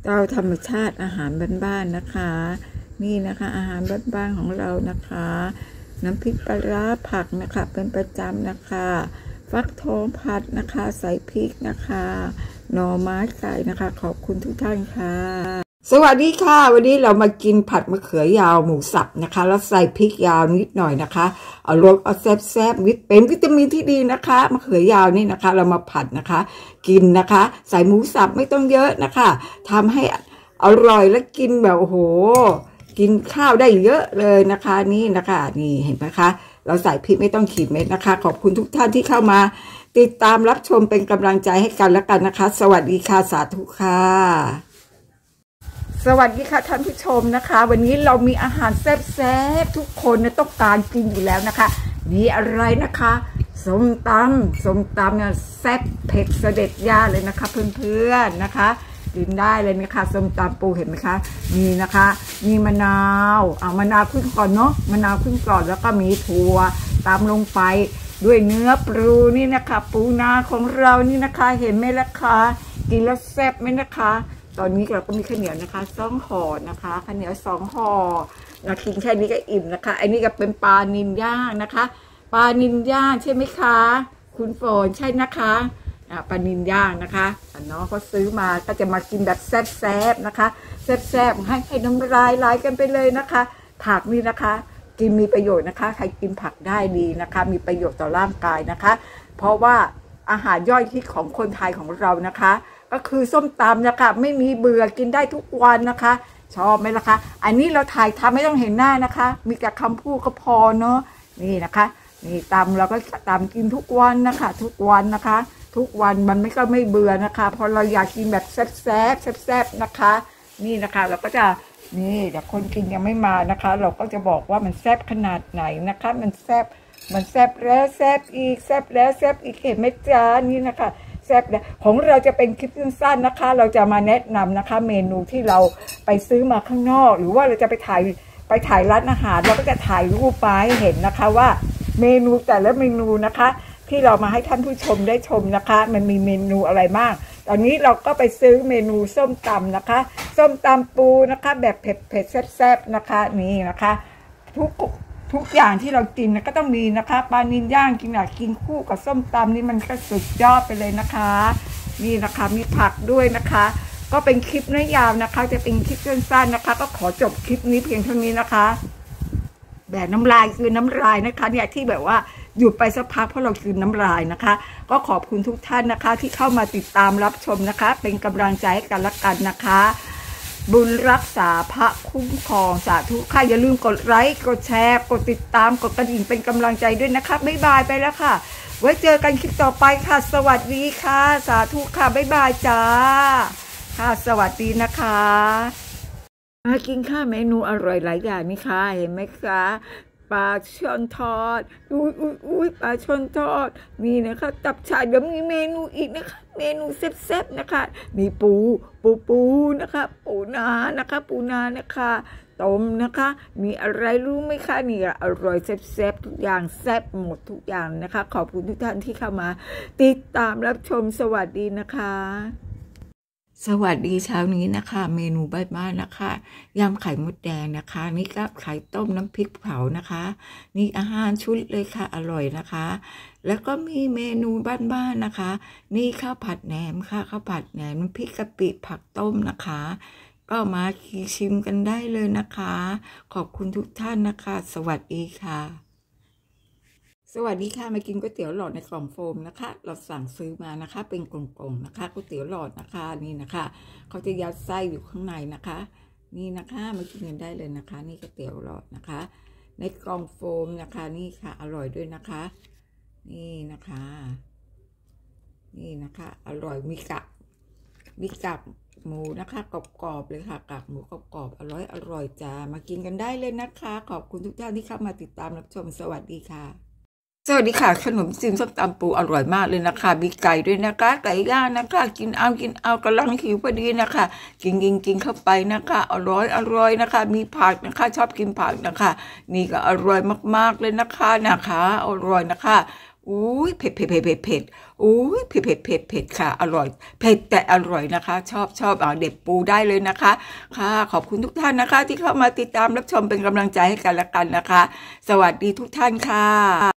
เตาธรรมชาติอาหารบ้านๆนะคะนี่นะคะอาหารบ้านๆของเรานะคะน้ำพริกปลาร้าผักนะคะเป็นประจำนะคะฟักทองผัดนะคะใส่พริกนะคะหน่อไม้ไก่นะคะขอบคุณทุกท่านค่ะสวัสดีค่ะวันนี้เรามากินผัดมะเขือยาวหมูสับนะคะแล้วใส่พริกยาวนิดหน่อยนะคะเอารสเอาแซ่บๆเป็นวิตามินที่ดีนะคะมะเขือยาวนี่นะคะเรามาผัดนะคะกินนะคะใส่หมูสับไม่ต้องเยอะนะคะทำให้อร่อยและกินแบบโอ้โหกินข้าวได้เยอะเลยนะคะนี่นะคะนี่เห็นไหมคะเราใส่พริกไม่ต้องขีดเม็ดนะคะขอบคุณทุกท่านที่เข้ามาติดตามรับชมเป็นกำลังใจให้กันและกันนะคะสวัสดีค่ะสาธุค่ะสวัสดีค่ะท่านผู้ชมนะคะวันนี้เรามีอาหารแซ่บๆทุกคนต้องการกินอยู่แล้วนะคะมีอะไรนะคะส้มตำเนี่ยแซ่บเผ็ดเสด็จย่าเลยนะคะเพื่อนๆนะคะกินได้เลยนะคะส้มตำปูเห็นไหมคะมีนะคะมีมะนาวมะนาวขึ้นก่อนเนาะมะนาวขึ้นก่อนแล้วก็มีถั่วตามลงไปด้วยเนื้อปูนี่นะคะปูนาของเรานี่นะคะเห็นไหมล่ะคะกินแล้วแซ่บไหมนะคะตอนนี้เราก็มีข้าวเหนียวนะคะ2 ห่อนะคะข้าวเหนียว2 ห่อเรากินแค่นี้ก็อิ่มนะคะอันนี้ก็เป็นปลานิลย่างนะคะปลานิลย่างใช่ไหมคะคุณฝนใช่นะคะปลานิลย่างนะคะน้องก็ซื้อมาก็จะมากินแบบแซ่บๆนะคะแซ่บๆให้น้ำลายไหลกันไปเลยนะคะผักนี่นะคะกินมีประโยชน์นะคะใครกินผักได้ดีนะคะมีประโยชน์ต่อร่างกายนะคะเพราะว่าอาหารย่อยฮิตของคนไทยของเรานะคะก็คือส้มตำนะคะไม่มีเบื่อกินได้ทุกวันนะคะชอบไหมล่ะคะอันนี้เราถ่ายทำไม่ต้องเห็นหน้านะคะมีแต่คำพูดก็พอเนาะนี่นะคะนี่ตำเราก็ตำกินทุกวันนะคะทุกวันนะคะทุกวันมันไม่เบื่อนะคะเพราะเราอยากกินแบบแซ่บนะคะนี่นะคะเราก็จะนี่แต่คนกินยังไม่มานะคะเราก็จะบอกว่ามันแซ่บขนาดไหนนะคะมันแซ่บแล้วแซ่บอีกแซ่บแล้วแซ่บอีกเห็นไหมจ๊ะนี่นะคะแซ่บแล้วของเราจะเป็นคลิปสั้นๆนะคะเราจะมาแนะนำนะคะเมนูที่เราไปซื้อมาข้างนอกหรือว่าเราจะไปถ่ายร้านอาหารเราก็จะถ่ายรูปไปให้เห็นนะคะว่าเมนูแต่ละเมนูนะคะที่เรามาให้ท่านผู้ชมได้ชมนะคะมันมีเมนูอะไรบ้างตอนนี้เราก็ไปซื้อเมนูส้มตำนะคะส้มตำปูนะคะแบบเผ็ดแซ่บๆนะคะนี่นะคะทุกอย่างที่เรากินก็ต้องมีนะคะปลานิลย่างกินคู่กับส้มตำนี่มันก็สุดยอดไปเลยนะคะนี่นะคะมีผักด้วยนะคะก็เป็นคลิปไม่ยาวนะคะจะเป็นคลิปสั้นๆนะคะก็ขอจบคลิปนี้เพียงเท่านี้นะคะแบบน้ำลายคือน้ำลายนะคะเนี่ยที่แบบว่าหยุดไปสักพักเพราะเราคือน้ำลายนะคะก็ขอบคุณทุกท่านนะคะที่เข้ามาติดตามรับชมนะคะเป็นกำลังใจให้กันและกันนะคะบุญรักษาพระคุ้มครองสาธุค่ะอย่าลืมกดไลค์กดแชร์กดติดตามกดกระดิ่งเป็นกำลังใจด้วยนะคะบ๊ายบายไปแล้วค่ะไว้เจอกันคลิปต่อไปค่ะสวัสดีค่ะสาธุค่ะบ๊ายบายจ้าค่ะสวัสดีนะคะมากินข้าวเมนูอร่อยหลายอย่างนี่ค่ะเห็นไหมคะปลาช่อนทอดอุ้ยปลาช่อนทอดนี่นะคะตับฉ่ายเดี๋ยวมีเมนูอีกนะคะเมนูแซ่บๆนะคะมีปูนะคะปูนานะคะต้มนะคะมีอะไรรู้ไหมคะนี่อร่อยแซ่บทุกอย่างแซ่บหมดทุกอย่างนะคะขอบคุณทุกท่านที่เข้ามาติดตามรับชมสวัสดีนะคะสวัสดีเช้านี้นะคะเมนูบ้านๆนะคะยำไข่มดแดงนะคะนี่ก็ไข่ต้มน้ำพริกเผานะคะนี่อาหารชุดเลยค่ะอร่อยนะคะแล้วก็มีเมนูบ้านๆนะคะนี่ข้าวผัดแหนมค่ะข้าวผัดแหนมน้ำพริกกะปิผักต้มนะคะก็มาชิมกันได้เลยนะคะขอบคุณทุกท่านนะคะสวัสดีค่ะสวัสดีค่ะมากินก๋วยเตี๋ยวหลอดในกล่องโฟมนะคะเราสั่งซื้อมานะคะเป็นกล่องๆนะคะก๋วยเตี๋ยวหลอดนะคะนี่นะคะเขาจะยัดไส้อยู่ข้างในนะคะนี่นะคะมากินกันได้เลยนะคะนี่ก๋วยเตี๋ยวหลอดนะคะในกล่องโฟมนะคะนี่ค่ะอร่อยด้วยนะคะนี่นะคะอร่อยมีกับหมูนะคะกรอบๆเลยค่ะกับหมูกรอบๆอร่อยจ้ามากินกันได้เลยนะคะขอบคุณทุกท่านที่เข้ามาติดตามรับชมสวัสดีค่ะสวัสดีค่ะขนมจีนส้มตำปูอร่อยมากเลยนะคะมีไก่ด้วยนะคะไก่ย่างนะคะกินเอากำลังหิวพอดีนะคะกินเข้าไปนะคะอร่อยนะคะมีผักนะคะชอบกินผักนะคะนี่ก็อร่อยมากๆเลยนะคะอร่อยนะคะอุ้ยเผ็ดเผ็ดเผ็ดเผ็ดเผ็ดอุ้ยเผ็ดเผ็ดเผ็ดเผ็ดค่ะอร่อยเผ็ดแต่อร่อยนะคะชอบเด็ดปูได้เลยนะคะค่ะขอบคุณทุกท่านนะคะที่เข้ามาติดตามรับชมเป็นกำลังใจให้กันและกันนะคะสวัสดีทุกท่านค่ะ